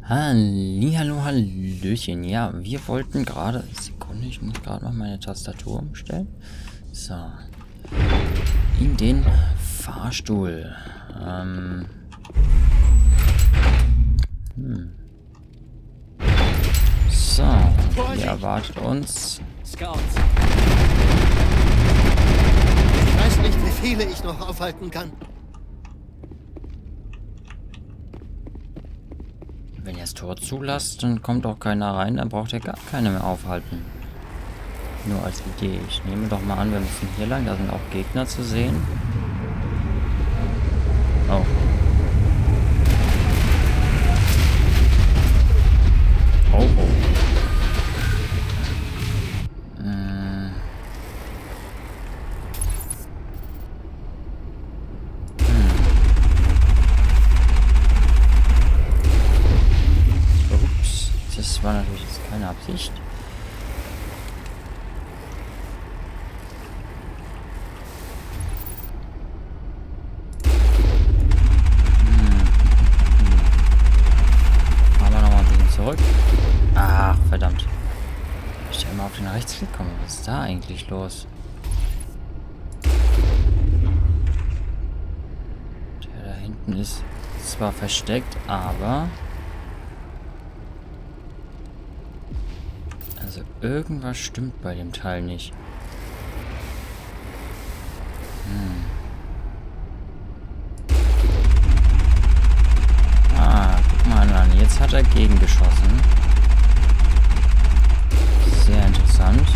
Hallihallo, Hallöchen. Ja, wir wollten gerade... Sekunde, ich muss gerade noch meine Tastatur umstellen. So. In den Fahrstuhl. So, hier erwartet uns... Scouts. Ich weiß nicht, wie viele ich noch aufhalten kann. Wenn ihr das Tor zulasst, dann kommt auch keiner rein, dann braucht ihr gar keine mehr aufhalten. Nur als Idee. Ich nehme doch mal an, wir müssen hier lang, da sind auch Gegner zu sehen. Oh. Oh, oh. Ups, das war natürlich jetzt keine Absicht. Zurück. Ach, verdammt. Ich hätte immer auf den Rechtsklick kommen. Was ist da eigentlich los? Der da hinten ist zwar versteckt, aber... Also irgendwas stimmt bei dem Teil nicht. Guck mal an. Jetzt hat er gegengeschossen. Sehr interessant.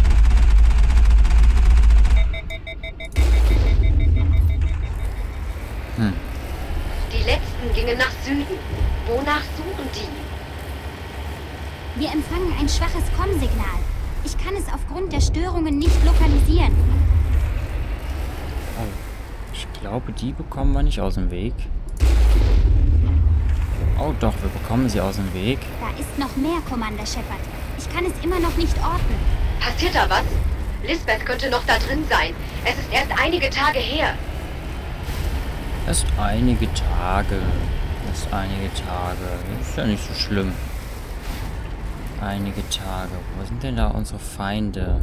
Die letzten gingen nach Süden. Wonach suchen die? Wir empfangen ein schwaches Kommsignal. Ich kann es aufgrund der Störungen nicht lokalisieren. Oh, ich glaube, die bekommen wir nicht aus dem Weg. Oh doch, wir bekommen sie aus dem Weg. Da ist noch mehr, Commander Shepard. Ich kann es immer noch nicht ordnen. Passiert da was? Lisbeth könnte noch da drin sein. Es ist erst einige Tage her. Erst einige Tage. Das ist ja nicht so schlimm. Einige Tage. Wo sind denn da unsere Feinde?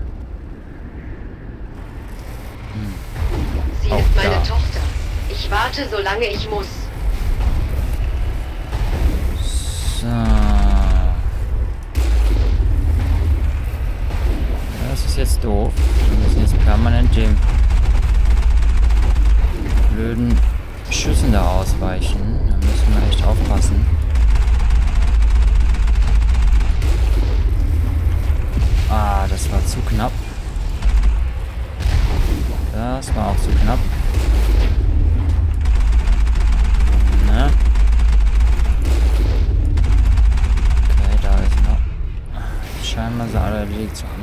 Sie Auch ist meine da. Tochter. Ich warte, solange ich muss. So. Das ist jetzt doof. Wir müssen jetzt permanent dem blöden Schüssen da ausweichen. Da müssen wir echt aufpassen. Ah, das war zu knapp. Das war auch zu knapp. Ne? Okay, da ist noch... Scheinbar sie alle erledigt zu haben.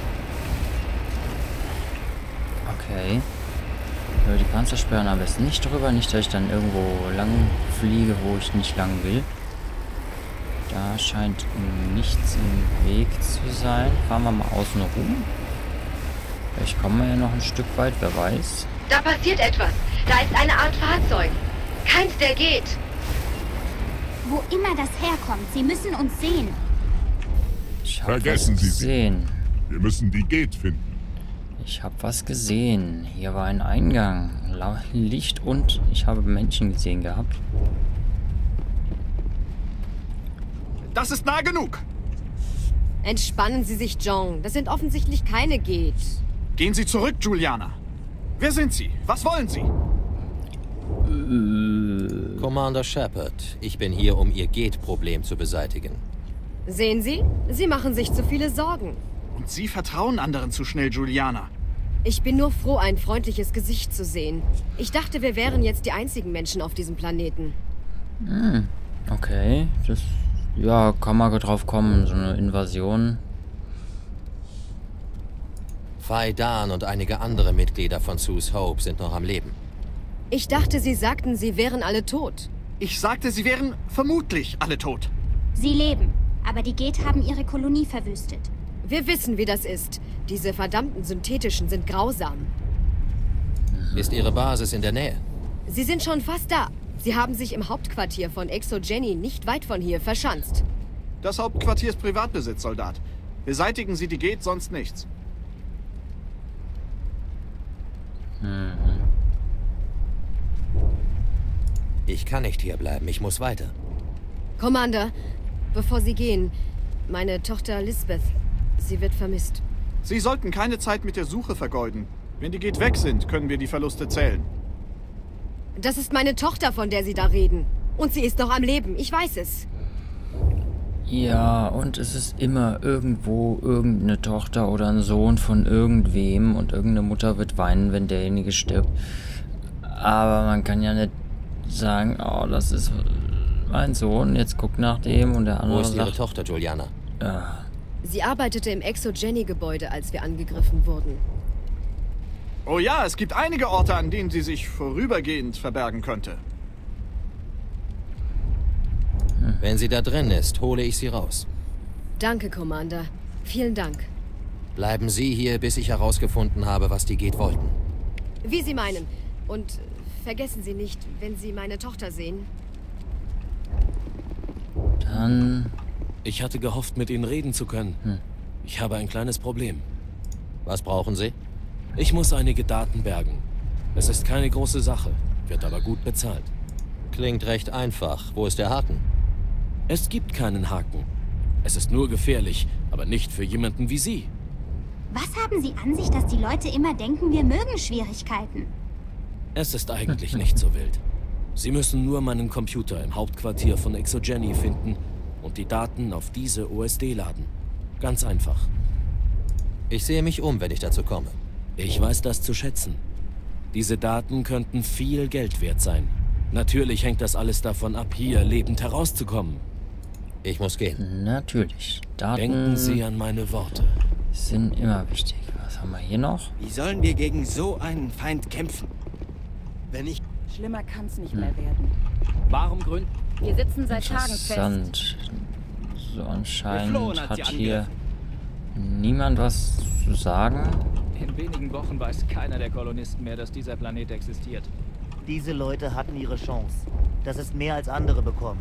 Okay. Über die Panzersperren am besten nicht drüber. Nicht, dass ich dann irgendwo lang fliege, wo ich nicht lang will. Da scheint nichts im Weg zu sein. Fahren wir mal außen rum. Vielleicht kommen wir ja noch ein Stück weit, wer weiß. Da passiert etwas. Da ist eine Art Fahrzeug. Keins, der geht. Wo immer das herkommt, Sie müssen uns sehen. Ich hab Vergessen was Sie sie. gesehen. Wir müssen die Gate finden. Ich habe was gesehen. Hier war ein Eingang. Licht und ich habe Menschen gesehen gehabt. Das ist nah genug. Entspannen Sie sich, John. Das sind offensichtlich keine Gates. Gehen Sie zurück, Juliana. Wer sind Sie? Was wollen Sie? Commander Shepard, ich bin hier, um Ihr Gate-Problem zu beseitigen. Sehen Sie? Sie machen sich zu viele Sorgen. Und Sie vertrauen anderen zu schnell, Juliana. Ich bin nur froh, ein freundliches Gesicht zu sehen. Ich dachte, wir wären jetzt die einzigen Menschen auf diesem Planeten. Okay, das... Ja, kann man drauf kommen. So eine Invasion. Fai Dan und einige andere Mitglieder von Sue's Hope sind noch am Leben. Ich dachte, Sie sagten, sie wären alle tot. Ich sagte, Sie wären vermutlich alle tot. Sie leben, aber die Gate haben ihre Kolonie verwüstet. Wir wissen, wie das ist. Diese verdammten Synthetischen sind grausam. Ist Ihre Basis in der Nähe? Sie sind schon fast da. Sie haben sich im Hauptquartier von ExoGeni nicht weit von hier verschanzt. Das Hauptquartier ist Privatbesitz, Soldat. Beseitigen Sie die Gate, sonst nichts. Ich kann nicht hierbleiben, ich muss weiter. Commander, bevor Sie gehen, meine Tochter Lisbeth, sie wird vermisst. Sie sollten keine Zeit mit der Suche vergeuden. Wenn die Gate weg sind, können wir die Verluste zählen. Das ist meine Tochter, von der Sie da reden. Und sie ist noch am Leben, ich weiß es. Ja, und es ist immer irgendwo irgendeine Tochter oder ein Sohn von irgendwem und irgendeine Mutter wird weinen, wenn derjenige stirbt. Aber man kann ja nicht sagen, oh, das ist mein Sohn, jetzt guck nach dem und der andere Wo ist Ihre sagt, Tochter, Juliana? Sie arbeitete im ExoGeni-Gebäude, als wir angegriffen wurden. Oh ja, es gibt einige Orte, an denen sie sich vorübergehend verbergen könnte. Wenn sie da drin ist, hole ich sie raus. Danke, Commander. Vielen Dank. Bleiben Sie hier, bis ich herausgefunden habe, was die Gate wollten. Wie Sie meinen. Und vergessen Sie nicht, wenn Sie meine Tochter sehen. dann... Ich hatte gehofft, mit Ihnen reden zu können. Ich habe ein kleines Problem. Was brauchen Sie? Ich muss einige Daten bergen. Es ist keine große Sache, wird aber gut bezahlt. Klingt recht einfach. Wo ist der Haken? Es gibt keinen Haken. Es ist nur gefährlich, aber nicht für jemanden wie Sie. Was haben Sie an sich, dass die Leute immer denken, wir mögen Schwierigkeiten? Es ist eigentlich nicht so wild. Sie müssen nur meinen Computer im Hauptquartier von ExoGeni finden und die Daten auf diese OSD laden. Ganz einfach. Ich sehe mich um, wenn ich dazu komme. Ich weiß das zu schätzen. Diese Daten könnten viel Geld wert sein. Natürlich hängt das alles davon ab, hier lebend herauszukommen. Ich muss gehen. Natürlich. Daten Denken Sie an meine Worte. sind immer wichtig. Was haben wir hier noch? Wie sollen wir gegen so einen Feind kämpfen? Wenn ich... Schlimmer kann's nicht mehr werden. Warum gründen? Wir sitzen seit Tagen fest. Interessant. So anscheinend Geflohen hat hat sie hier niemand was zu sagen. In wenigen Wochen weiß keiner der Kolonisten mehr, dass dieser Planet existiert. Diese Leute hatten ihre Chance. Das ist mehr als andere bekommen.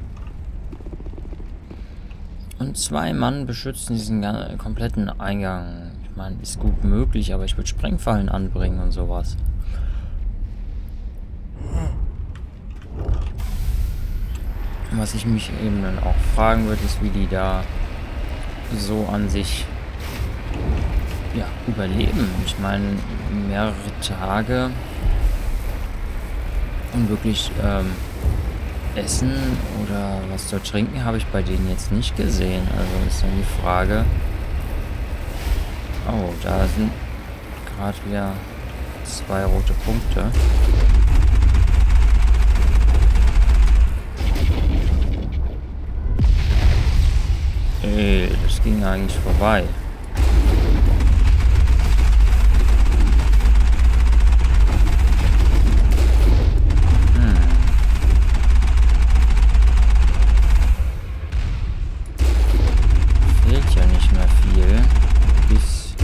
Und 2 Mann beschützen diesen kompletten Eingang. Ich meine, ist gut möglich, aber ich würde Sprengfallen anbringen und sowas. Was ich mich eben dann auch fragen würde, ist, wie die da so an sich ja, überleben. Ich meine, mehrere Tage und wirklich Essen oder was zu trinken habe ich bei denen jetzt nicht gesehen. Also ist dann die Frage. Oh, da sind gerade wieder 2 rote Punkte. Ey, das ging eigentlich vorbei. Fehlt ja nicht mehr viel. Bis...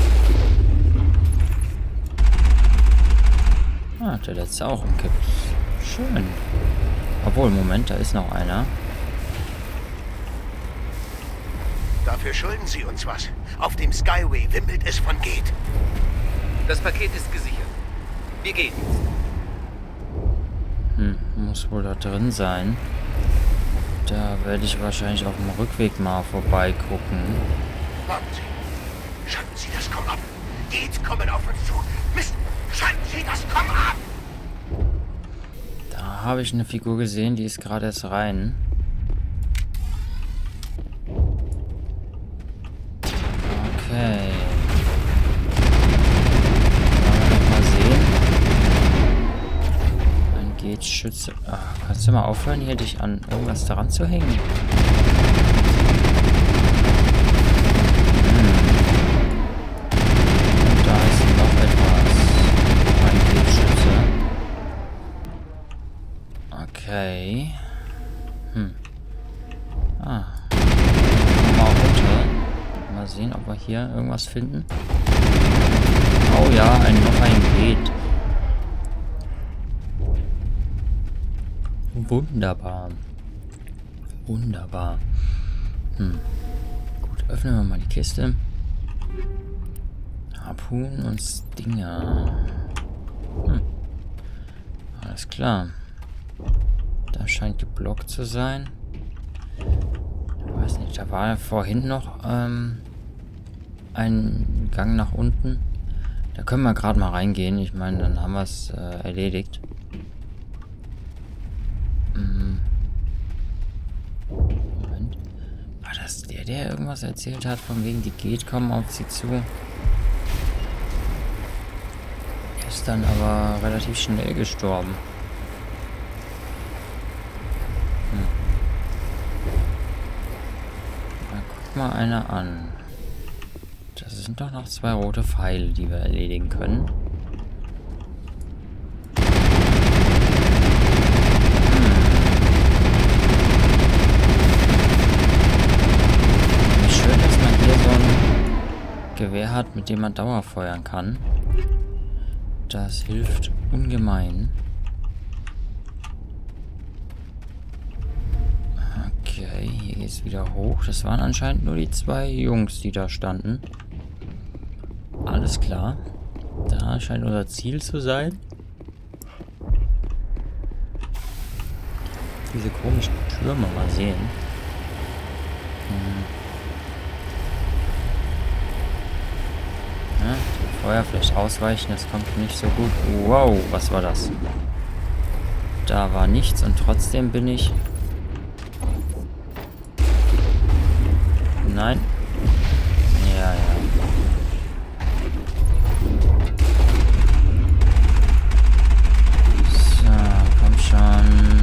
Ah, der letzte auch umkippt. Schön. Obwohl, Moment, da ist noch einer. Dafür schulden Sie uns was. Auf dem Skyway wimmelt es von Gate. Das Paket ist gesichert. Wir gehen jetzt. Muss wohl da drin sein. Da werde ich wahrscheinlich auf dem Rückweg mal vorbeigucken. Warten Sie. Schalten Sie das Komm ab. Gate kommen auf uns zu. Mist! Schalten Sie das Komm ab! Da habe ich eine Figur gesehen, die ist gerade erst rein. Okay. Wollen wir noch mal sehen. Dann geht Schütze. Ach, kannst du mal aufhören, hier dich an irgendwas daran zu hängen? Und da ist noch etwas. Ein Geldschütze. Okay. Ah. Mal runter. Mal sehen, ob wir hier irgendwas finden. Oh ja, noch ein Gate. Wunderbar. Wunderbar. Gut, öffnen wir mal die Kiste. Harpunen und Stinger. Alles klar. Da scheint geblockt zu sein. Ich weiß nicht, da war vorhin noch ein Gang nach unten. Da können wir gerade mal reingehen. Ich meine, dann haben wir es erledigt. Moment. War das der irgendwas erzählt hat, von wegen die Gate kommen auf sie zu? Der ist dann aber relativ schnell gestorben. Dann guck mal einer an. Das sind doch noch 2 rote Pfeile, die wir erledigen können. Wie schön, dass man hier so ein Gewehr hat, mit dem man Dauerfeuern kann. Das hilft ungemein. Okay, hier geht es wieder hoch. Das waren anscheinend nur die 2 Jungs, die da standen. Alles klar. Da scheint unser Ziel zu sein. Diese komischen Türme mal sehen. Ja, dem Feuer vielleicht ausweichen, das kommt nicht so gut. Wow, was war das? Da war nichts und trotzdem bin ich... Nein. Ja, ja. So, komm schon.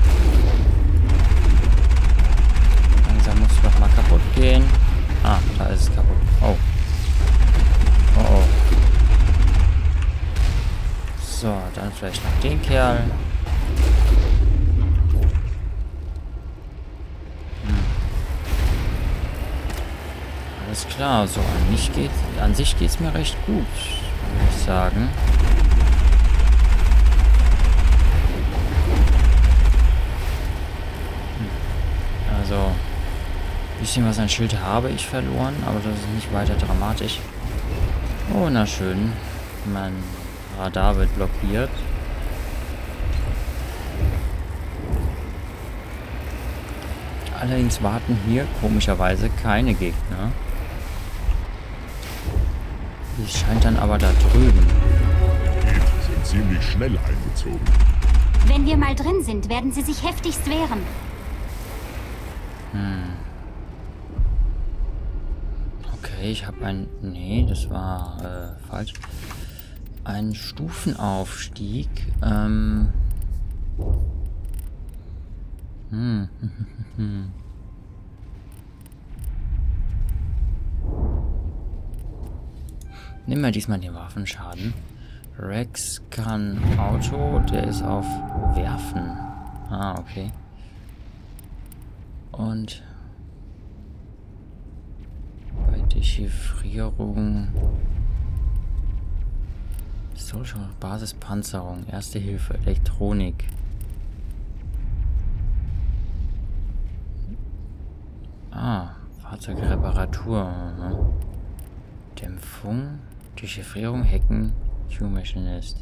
Langsam muss doch mal kaputt gehen. Ah, da ist es kaputt. Oh. Oh, oh. So, dann vielleicht noch den Kerl. Alles klar, so an sich geht's mir recht gut, würde ich sagen. Also, ein bisschen was an Schild habe ich verloren, aber das ist nicht weiter dramatisch. Oh, na schön. Mein Radar wird blockiert. Allerdings warten hier komischerweise keine Gegner. Die scheint dann aber da drüben. Die sind ziemlich schnell eingezogen. Wenn wir mal drin sind, werden sie sich heftigst wehren. Okay, ich habe ein... Nee, das war falsch. Ein Stufenaufstieg. Nehmen wir diesmal den Waffenschaden. Rex kann Auto, der ist auf Werfen. Ah, okay. Und bei Dechiffrierung Social Basispanzerung, Erste Hilfe, Elektronik. Ah, Fahrzeugreparatur. Dämpfung, Dechiffrierung, Hacken, Q-Machinist.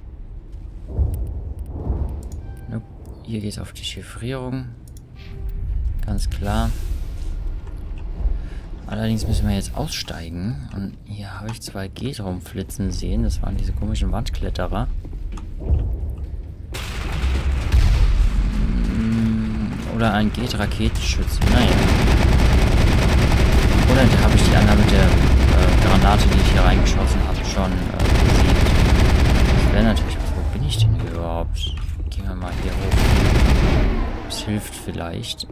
Nope. Hier geht es auf Dechiffrierung. Ganz klar. Allerdings müssen wir jetzt aussteigen. Und hier habe ich 2 Gates rumflitzen sehen. Das waren diese komischen Wandkletterer. Oder ein Gate-Raketenschütze. Naja. Oder da habe ich die anderen mit der Granate, die ich hier reingeschossen habe, schon besiegt. Das wäre natürlich was. Wo bin ich denn hier überhaupt? Gehen wir mal hier hoch. Das hilft vielleicht.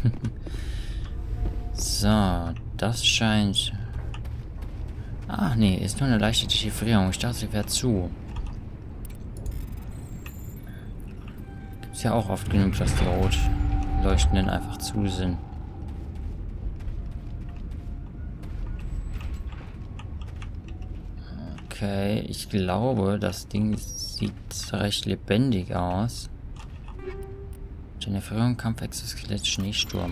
So, das scheint... Ach nee, ist nur eine leichte Dechiffrierung. Ich dachte, sie wäre zu. Gibt's ja auch oft genug, dass die rot leuchtenden einfach zu sind. Okay, ich glaube, das Ding sieht recht lebendig aus. In der früheren Kampfexoskelett Schneesturm.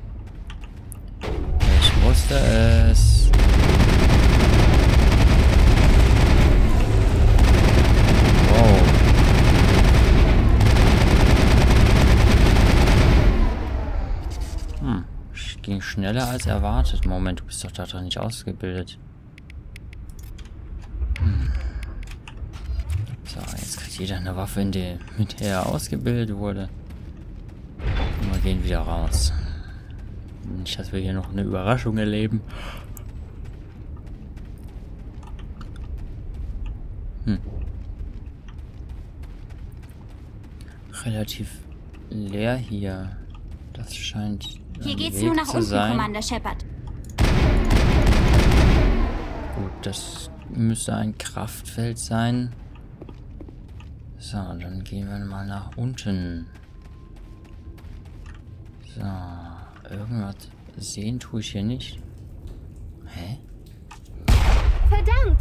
Ich wusste es. Wow. Ging schneller als erwartet. Moment, du bist doch da drin nicht ausgebildet. So, jetzt kriegt jeder eine Waffe, mit der er ausgebildet wurde. Und wir gehen wieder raus. Nicht, dass wir hier noch eine Überraschung erleben. Relativ leer hier. Das scheint hier geht's nur nach unten, Commander Shepard. Gut, das müsste ein Kraftfeld sein. So, dann gehen wir mal nach unten. So, irgendwas sehen tue ich hier nicht. Hä? Verdammt!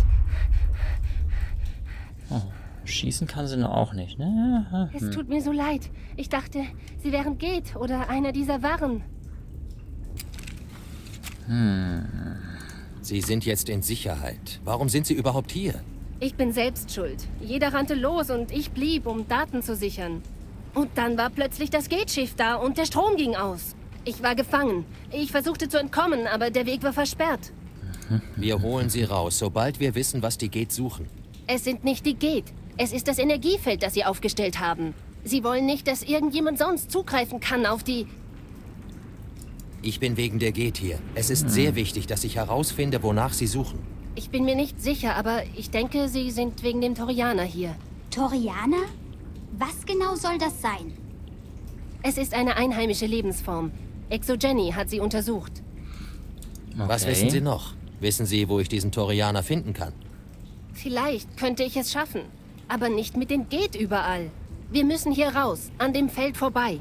Oh, schießen kann sie noch auch nicht, ne? Es tut mir so leid. Ich dachte, sie wären Gate oder einer dieser Waren. Sie sind jetzt in Sicherheit. Warum sind Sie überhaupt hier? Ich bin selbst schuld. Jeder rannte los und ich blieb, um Daten zu sichern. Und dann war plötzlich das Gate-Schiff da und der Strom ging aus. Ich war gefangen. Ich versuchte zu entkommen, aber der Weg war versperrt. Wir holen Sie raus, sobald wir wissen, was die Gate suchen. Es sind nicht die Gate. Es ist das Energiefeld, das sie aufgestellt haben. Sie wollen nicht, dass irgendjemand sonst zugreifen kann auf die... Ich bin wegen der Gate hier. Es ist sehr wichtig, dass ich herausfinde, wonach Sie suchen. Ich bin mir nicht sicher, aber ich denke, Sie sind wegen dem Torianer hier. Torianer? Was genau soll das sein? Es ist eine einheimische Lebensform. Exogeny hat sie untersucht. Okay. Was wissen Sie noch? Wissen Sie, wo ich diesen Torianer finden kann? Vielleicht könnte ich es schaffen. Aber nicht mit den Gate überall. Wir müssen hier raus, an dem Feld vorbei.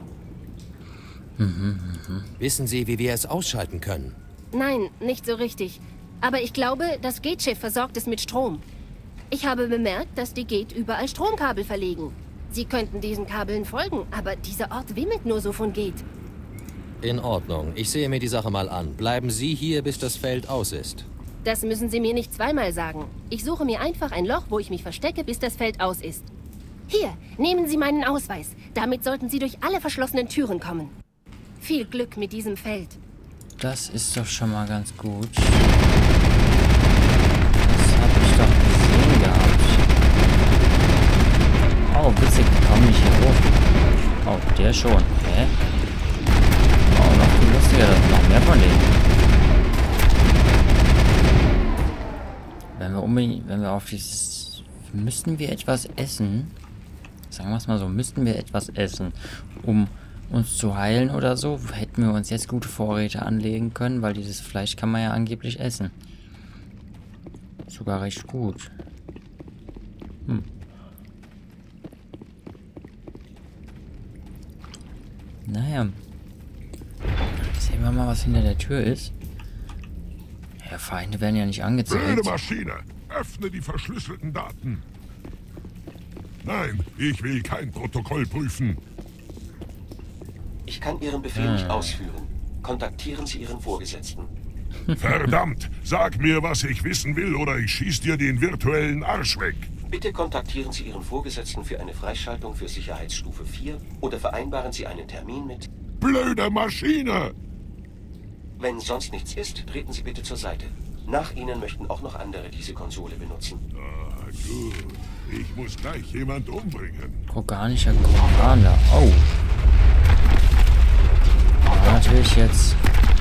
Wissen Sie, wie wir es ausschalten können? Nein, nicht so richtig. Aber ich glaube, das Gate-Schiff versorgt es mit Strom. Ich habe bemerkt, dass die Gate überall Stromkabel verlegen. Sie könnten diesen Kabeln folgen, aber dieser Ort wimmelt nur so von Gate. In Ordnung. Ich sehe mir die Sache mal an. Bleiben Sie hier, bis das Feld aus ist. Das müssen Sie mir nicht zweimal sagen. Ich suche mir einfach ein Loch, wo ich mich verstecke, bis das Feld aus ist. Hier, nehmen Sie meinen Ausweis. Damit sollten Sie durch alle verschlossenen Türen kommen. Viel Glück mit diesem Feld. Das ist doch schon mal ganz gut. Das habe ich doch gesehen gehabt. Oh, witzig, die kommen nicht hier hoch. Oh, der schon. Hä? Oh, noch viel lustiger, das sind noch mehr von denen. Wenn wir auf dieses... Müssten wir etwas essen? Sagen wir es mal so, müssten wir etwas essen, um uns zu heilen oder so, hätten wir uns jetzt gute Vorräte anlegen können, weil dieses Fleisch kann man ja angeblich essen. Sogar recht gut. Naja. Sehen wir mal, was hinter der Tür ist. Ja, Feinde werden ja nicht angezeigt. Blöde Maschine! Öffne die verschlüsselten Daten! Nein, ich will kein Protokoll prüfen. Ich kann Ihren Befehl nicht ausführen. Kontaktieren Sie Ihren Vorgesetzten. Verdammt! Sag mir, was ich wissen will, oder ich schieß dir den virtuellen Arsch weg. Bitte kontaktieren Sie Ihren Vorgesetzten für eine Freischaltung für Sicherheitsstufe 4 oder vereinbaren Sie einen Termin mit... Blöde Maschine! Wenn sonst nichts ist, treten Sie bitte zur Seite. Nach Ihnen möchten auch noch andere diese Konsole benutzen. Ah, gut. Ich muss gleich jemand umbringen. Organischer Commander. Oh. Ja, natürlich jetzt.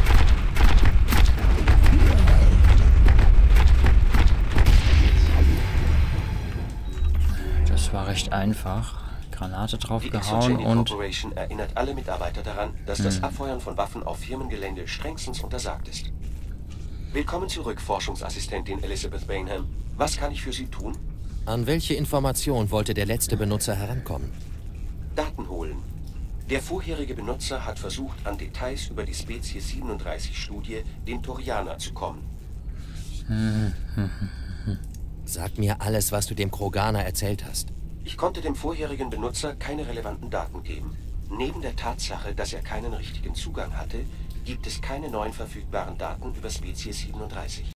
Das war recht einfach. Granate draufgehauen und... Die Corporation erinnert alle Mitarbeiter daran, dass das Abfeuern von Waffen auf Firmengelände strengstens untersagt ist. Willkommen zurück, Forschungsassistentin Elizabeth Bainham. Was kann ich für Sie tun? An welche Information wollte der letzte Benutzer herankommen? Daten holen. Der vorherige Benutzer hat versucht, an Details über die Spezies 37-Studie, den Torianer, zu kommen. Sag mir alles, was du dem Kroganer erzählt hast. Ich konnte dem vorherigen Benutzer keine relevanten Daten geben. Neben der Tatsache, dass er keinen richtigen Zugang hatte, gibt es keine neuen verfügbaren Daten über Spezies 37.